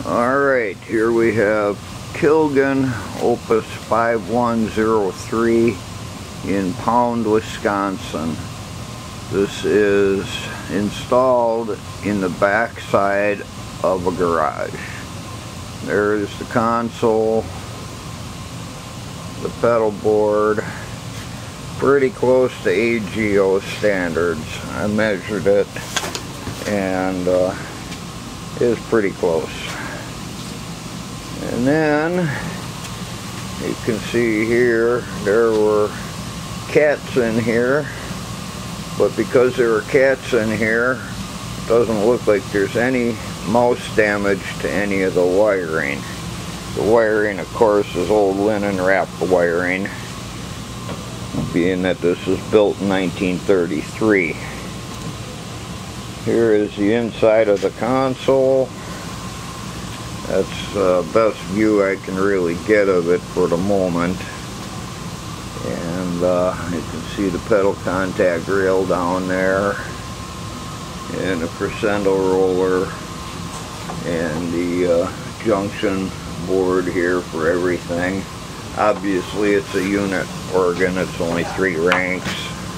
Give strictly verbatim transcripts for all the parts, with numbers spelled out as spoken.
Alright, here we have Kilgen Opus five one zero three in Pound, Wisconsin. This is installed in the back side of a garage. There's the console, the pedal board, pretty close to A G O standards. I measured it and uh, it's pretty close. And then you can see here there were cats in here, but because there are cats in here, it doesn't look like there's any mouse damage to any of the wiring. The wiring, of course, is old linen wrapped wiring, being that this was built in nineteen thirty-three. Here is the inside of the console. That's the best view I can really get of it for the moment. And uh, you can see the pedal contact rail down there, and a crescendo roller, and the uh, junction board here for everything. Obviously it's a unit organ, it's only three ranks.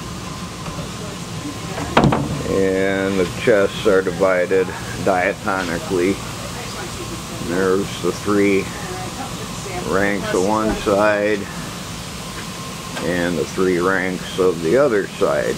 And the chests are divided diatonically. There's the three ranks of one side and the three ranks of the other side.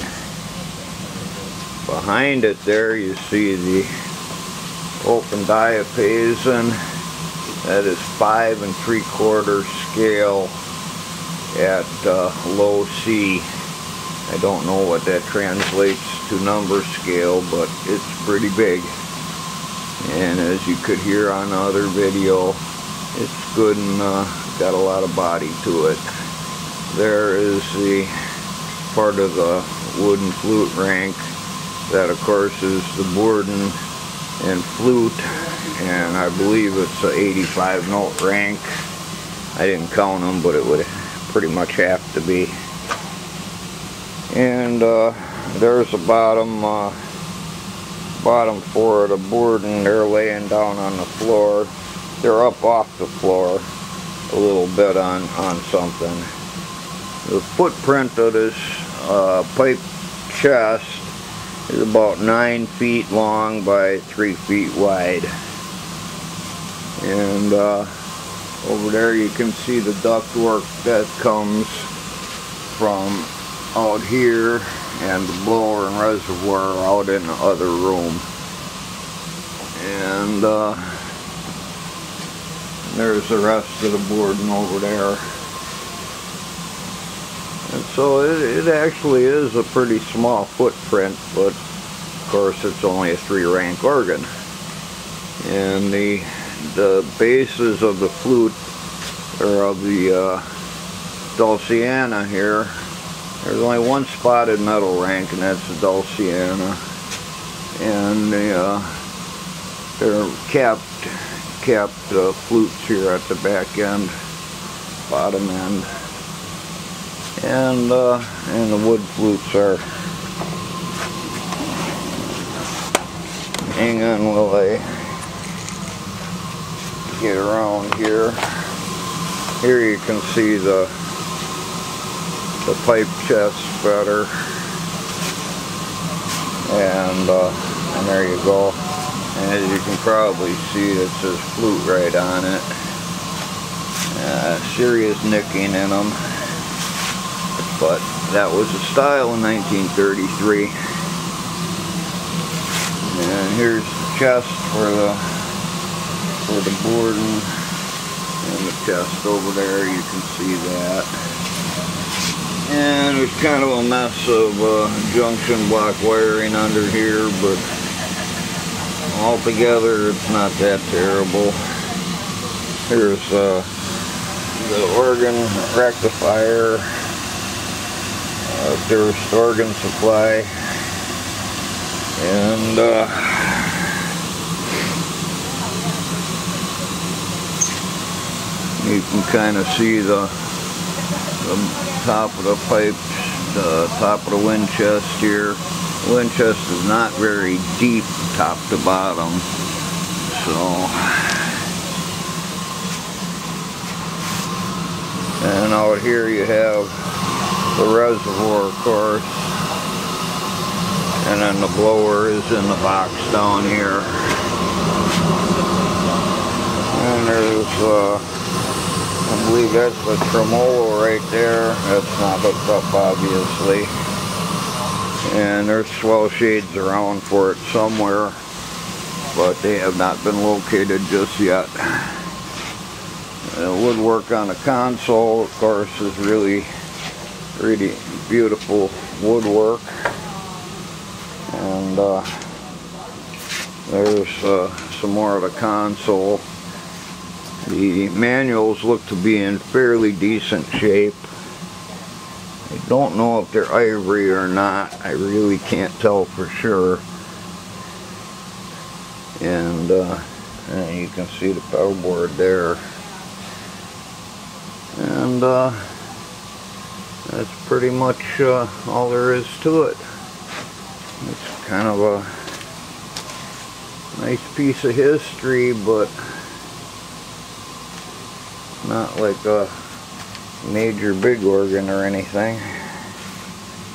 Behind it there you see the open diapason. That is five and three quarter scale at uh, low C. I don't know what that translates to number scale, but it's pretty big. And as you could hear on the other video, it's good and uh, got a lot of body to it. There is the part of the wooden flute rank. That, of course, is the bourdon and flute, and I believe it's an eighty-five note rank. I didn't count them, but it would pretty much have to be. And uh, there's the bottom uh, bottom four of the bourdon. They're laying down on the floor. They're up off the floor a little bit on on something. The footprint of this uh, pipe chest is about nine feet long by three feet wide. And uh, over there you can see the ductwork that comes from out here, and the blower and reservoir out in the other room. And uh, there's the rest of the boarding over there. And so it, it actually is a pretty small footprint, but of course it's only a three rank organ. And the the bases of the flute, or of the uh, Dulciana here, there's only one spotted metal rank, and that's the Dulciana. And the uh, they're capped capped uh, flutes here at the back end, bottom end. And, uh, and the wood flutes are. Hang on while I get around here. Here you can see the the pipe chest better. And, uh, and there you go. And as you can probably see, it says flute right on it. Uh, serious nicking in them. But that was the style in nineteen thirty-three. And here's the chest for the for the bourdon, and the chest over there, you can see that. And there's kind of a mess of uh, junction block wiring under here, but altogether it's not that terrible. Here's uh, the organ rectifier. Uh, there's organ supply, and uh, you can kind of see the, the top of the pipes, the top of the wind chest here. The wind chest is not very deep top to bottom, so And out here you have the reservoir, of course. And then the blower is in the box down here. And there's, uh, I believe that's the tremolo right there. That's not hooked up, obviously. And there's swell shades around for it somewhere, but they have not been located just yet. The woodwork on the console, of course, is really, really beautiful woodwork. And uh, there's uh, some more of the console. The manuals look to be in fairly decent shape. I don't know if they're ivory or not. I really can't tell for sure. And, uh, and you can see the pedal board there. And uh, that's pretty much uh, all there is to it. It's kind of a nice piece of history, but not like a major big organ or anything.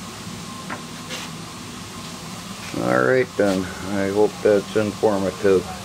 Alright then, I hope that's informative.